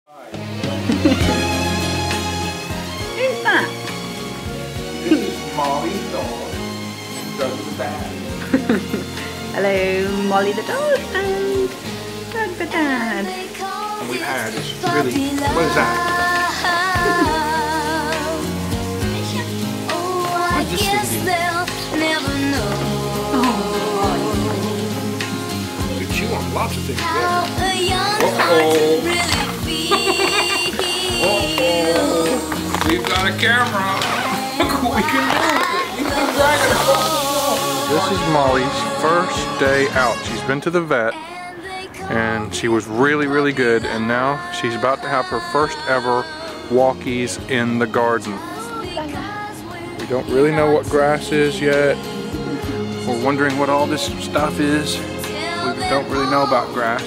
Who's that? This is Molly's dog. Doug the dad. Hello, Molly the dog and Doug the dad. And we've had this really, what is that? What is this thing? You chew on lots of things together. Uh-oh. We've got a camera. Look what we can do with it. You can drag it across the wall. This is Molly's first day out. She's been to the vet and she was really, really good, and now she's about to have her first ever walkies in the garden. We don't really know what grass is yet. We're wondering what all this stuff is. We don't really know about grass.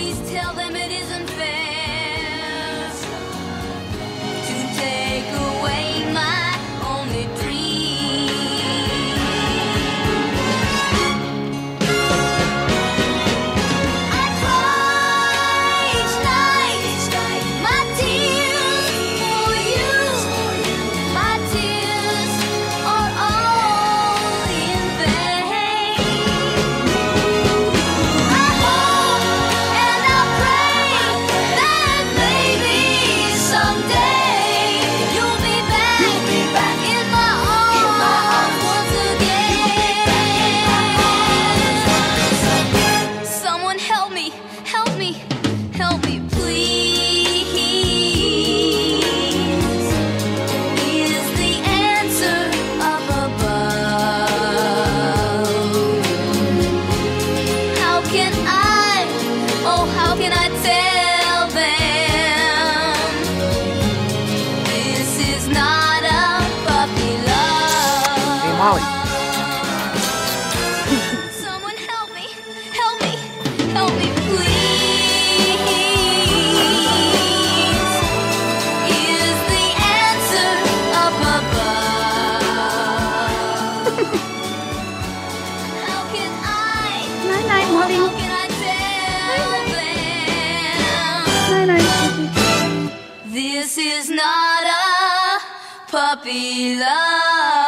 Molly. Someone help me, help me, help me, please. Is the answer up above? How can I? Night night, Molly. How can I tell them? Night night. This is not a puppy love.